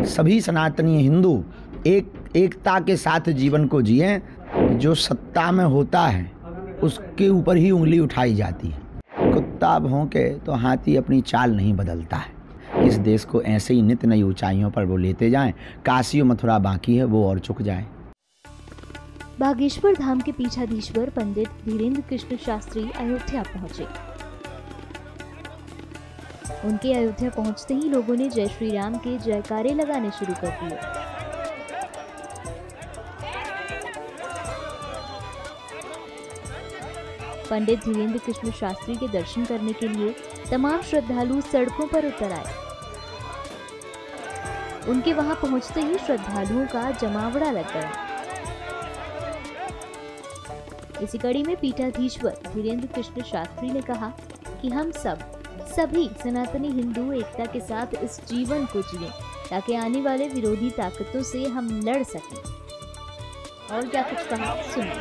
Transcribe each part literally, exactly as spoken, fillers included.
सभी सनातनी हिंदू एक एकता के साथ जीवन को जिए। जो सत्ता में होता है उसके ऊपर ही उंगली उठाई जाती है। कुत्ता भौंके तो हाथी अपनी चाल नहीं बदलता है। इस देश को ऐसे ही नित्य नई ऊंचाइयों पर वो लेते जाएं। काशी और मथुरा बाकी है, वो और चुक जाए। बागेश्वर धाम के पीठाधीश्वर पंडित धीरेन्द्र कृष्ण शास्त्री अयोध्या पहुंचे। उनके अयोध्या पहुंचते ही लोगों ने जय श्री राम के जयकारे लगाने शुरू कर दिए। पंडित धीरेन्द्र कृष्ण शास्त्री के दर्शन करने के लिए तमाम श्रद्धालु सड़कों पर उतर आए। उनके वहां पहुंचते ही श्रद्धालुओं का जमावड़ा लग गया। इसी कड़ी में पीठाधीश्वर धीरेन्द्र कृष्ण शास्त्री ने कहा कि हम सब सभी सनातनी हिंदू एकता के साथ इस जीवन को जिएं, ताकि आने वाले विरोधी ताकतों से हम लड़ सकें। और क्या कुछ कहा, सुनिए।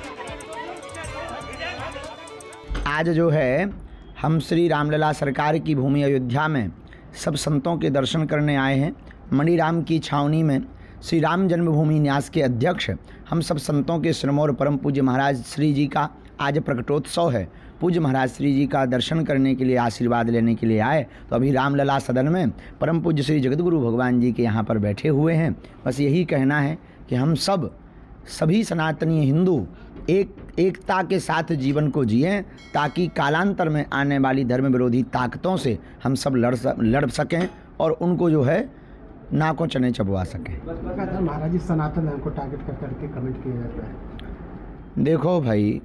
आज जो है हम श्री रामलला सरकार की भूमि अयोध्या में सब संतों के दर्शन करने आए हैं। मणिराम की छावनी में श्री राम जन्मभूमि न्यास के अध्यक्ष हम सब संतों के श्रमोर परम पूज्य महाराज श्री जी का आज प्रकटोत्सव है। पूज्य महाराज श्री जी का दर्शन करने के लिए, आशीर्वाद लेने के लिए आए। तो अभी रामलला सदन में परम पूज्य श्री जगतगुरु भगवान जी के यहाँ पर बैठे हुए हैं। बस यही कहना है कि हम सब सभी सनातनी हिंदू एक एकता के साथ जीवन को जिएं, ताकि कालांतर में आने वाली धर्म विरोधी ताकतों से हम सब लड़ लड़ सकें और उनको जो है नाकों चने चबवा सकें। महाराज जी सनातन धर्म को टारगेट कर करके कमेंट किया जाता है। देखो भाई,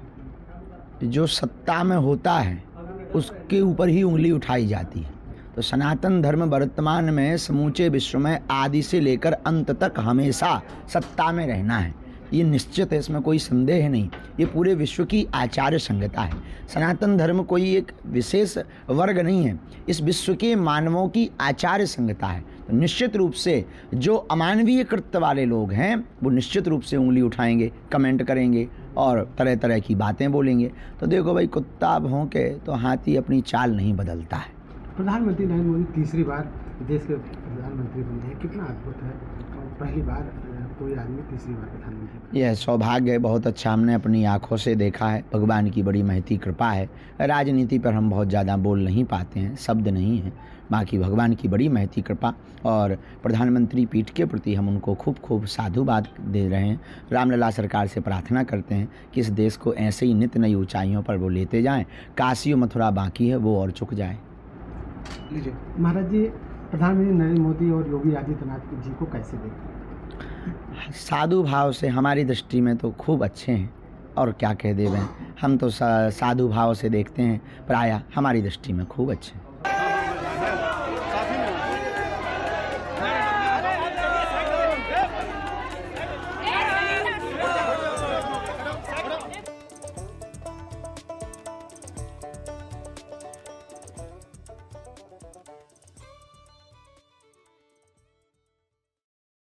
जो सत्ता में होता है उसके ऊपर ही उंगली उठाई जाती है। तो सनातन धर्म वर्तमान में समूचे विश्व में आदि से लेकर अंत तक हमेशा सत्ता में रहना है, ये निश्चित है, इसमें कोई संदेह नहीं। ये पूरे विश्व की आचार्य संहिता है। सनातन धर्म कोई एक विशेष वर्ग नहीं है, इस विश्व के मानवों की आचार्य संहिता है। तो निश्चित रूप से जो अमानवीय कृत्य वाले लोग हैं वो निश्चित रूप से उंगली उठाएंगे, कमेंट करेंगे और तरह तरह की बातें बोलेंगे। तो देखो भाई, कुत्ता भौंके तो हाथी अपनी चाल नहीं बदलता है। प्रधानमंत्री नरेंद्र मोदी तीसरी बार देश के प्रधानमंत्री बने हैं, कितना अद्भुत है। पहली बार कोई आदमी तीसरी बार प्रधानमंत्री। यह सौभाग्य है, बहुत अच्छा, हमने अपनी आंखों से देखा है। भगवान की बड़ी महती कृपा है। राजनीति पर हम बहुत ज़्यादा बोल नहीं पाते हैं, शब्द नहीं हैं, बाकी भगवान की बड़ी महती कृपा और प्रधानमंत्री पीठ के प्रति हम उनको खूब खूब साधुवाद दे रहे हैं। रामलला सरकार से प्रार्थना करते हैं कि इस देश को ऐसे ही नित्य नई ऊंचाइयों पर वो लेते जाएं। काशी और मथुरा बाकी है, वो और चुक जाए। लीजिए महाराज जी, प्रधानमंत्री नरेंद्र मोदी और योगी आदित्यनाथ जी को कैसे देखते हैं? साधु भाव से हमारी दृष्टि में तो खूब अच्छे हैं, और क्या कह देवें, हम तो साधु भाव से देखते हैं, प्रायः हमारी दृष्टि में खूब अच्छे हैं।